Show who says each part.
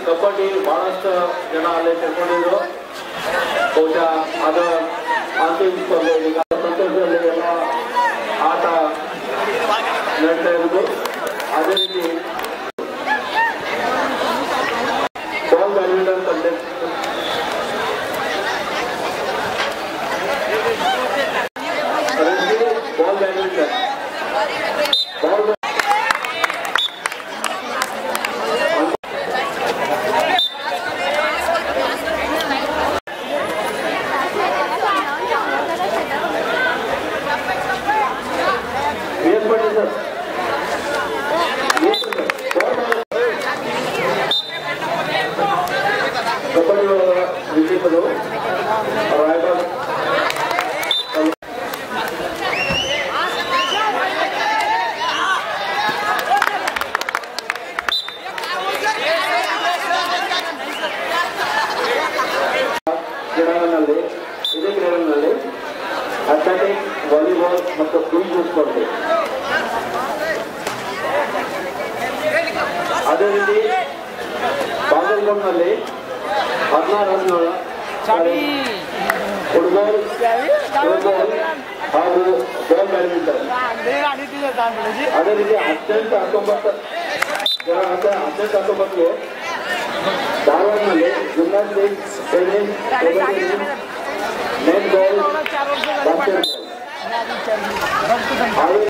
Speaker 1: ಕಬಡ್ಡಿ ಬಹಳಷ್ಟು ಜನ ಅಲ್ಲಿ ಸೇರ್ಕೊಂಡಿದ್ರು. ಬಹುಶಃ ಅದು ಅಂತಿಮ ಸ್ಪರ್ಧೆ ಸಂತೋಷದಲ್ಲಿ ಎಲ್ಲ ಆಟ ನಡೀತಾ ಇರೋದು. ಅದೇ ರೀತಿ ball badminton contest ball badminton ವಿಜೇತರು ರಾಯಬಾಗ್ ಕ್ರೀಡಾಂಗಣದಲ್ಲಿ ಇದೇ ಕ್ರೀಡಾಂಗಣದಲ್ಲಿ ಅಥ್ಲೆಟಿಕ್ಸ್, ವಾಲಿಬಾಲ್ ಮತ್ತು ಈಜು ಸ್ಪರ್ಧೆ. ಅದೇ ರೀತಿ ಬಾಗಲಕೋಟ್ನಲ್ಲಿ 16 ರನ್ಗಳ ಫುಟ್ಬಾಲ್ ಹಾಗೂ ಬಾಲ್ ಬ್ಯಾಡ್ಮಿಂಟನ್. ಅದೇ ರೀತಿ 18-19 ಧಾರವಾಡದಲ್ಲಿ gymnastics, tennis, kabaddi, netball, basket ball.